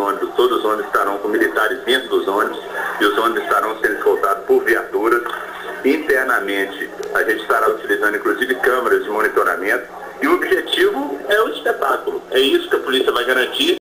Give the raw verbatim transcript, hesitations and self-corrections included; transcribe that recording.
ônibus, todos os ônibus estarão com militares dentro dos ônibus e os ônibus estarão sendo escoltados por viaturas. Internamente, a gente estará utilizando inclusive câmeras de monitoramento e o objetivo é o espetáculo. É isso que a polícia vai garantir.